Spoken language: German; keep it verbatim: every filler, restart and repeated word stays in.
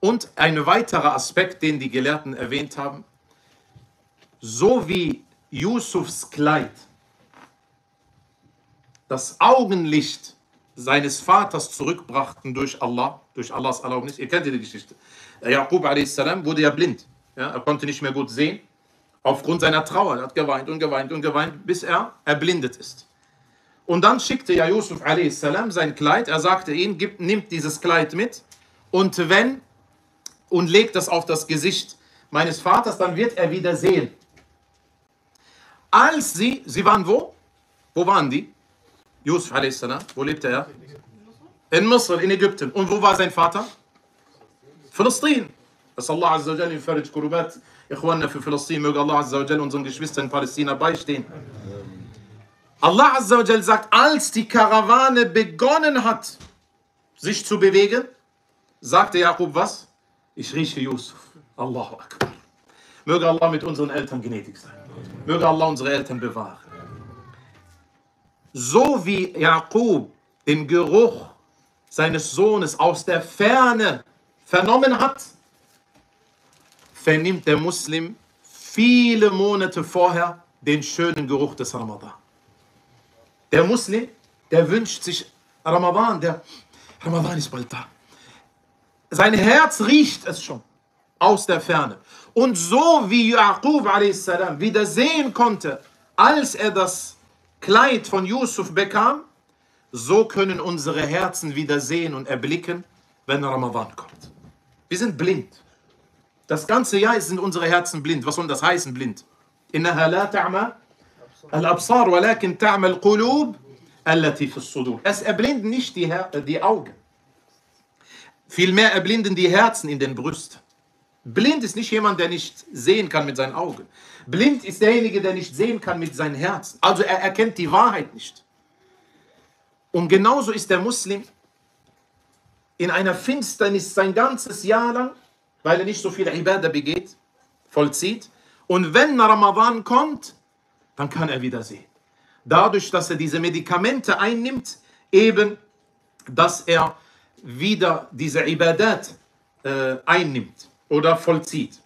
Und ein weiterer Aspekt, den die Gelehrten erwähnt haben, so wie Yusufs Kleid das Augenlicht seines Vaters zurückbrachten durch Allah, durch Allahs Erlaubnis. Ihr kennt ja die Geschichte. Jaqub a s. wurde ja blind. Ja, er konnte nicht mehr gut sehen, aufgrund seiner Trauer. Er hat geweint und geweint und geweint, bis er erblindet ist. Und dann schickte ja Yusuf a s. sein Kleid. Er sagte ihm, gib, nimmt dieses Kleid mit und wenn und legt das auf das Gesicht meines Vaters, dann wird er wieder sehen. Als sie, sie waren wo? Wo waren die? Yusuf a s. Wo lebte er? In Misr, in Ägypten. Und wo war sein Vater? Palästina. Dass Allah Azza wa Jalla in Farij Kurubat, Ikhwanna für Palästina, möge Allah Azza wa Jalla unseren Geschwistern in Palästina beistehen. Allah Azza wa Jalla sagt, als die Karawane begonnen hat, sich zu bewegen, sagte Jakob was? Ich rieche Yusuf. Allahu Akbar. Möge Allah mit unseren Eltern gnädig sein. Möge Allah unsere Eltern bewahren. So wie Jakob den Geruch seines Sohnes aus der Ferne vernommen hat, vernimmt der Muslim viele Monate vorher den schönen Geruch des Ramadan. Der Muslim, der wünscht sich Ramadan, der Ramadan ist bald da. Sein Herz riecht es schon aus der Ferne. Und so wie Jaqub a s. wieder sehen konnte, als er das Kleid von Yusuf bekam, so können unsere Herzen wieder sehen und erblicken, wenn Ramadan kommt. Wir sind blind. Das ganze Jahr sind unsere Herzen blind. Was soll das heißen, blind? Innaha la ta'ma al-absar, walakin ta'ma al-qulub allati fi as-sudur. Es erblinden nicht die, Her die Augen. Vielmehr erblinden die Herzen in den Brüsten. Blind ist nicht jemand, der nicht sehen kann mit seinen Augen. Blind ist derjenige, der nicht sehen kann mit seinem Herzen. Also er erkennt die Wahrheit nicht. Und genauso ist der Muslim in einer Finsternis sein ganzes Jahr lang, weil er nicht so viel Ibadah begeht, vollzieht. Und wenn Ramadan kommt, dann kann er wieder sehen. Dadurch, dass er diese Medikamente einnimmt, eben, dass er wieder diese Ibadat äh, einnimmt oder vollzieht.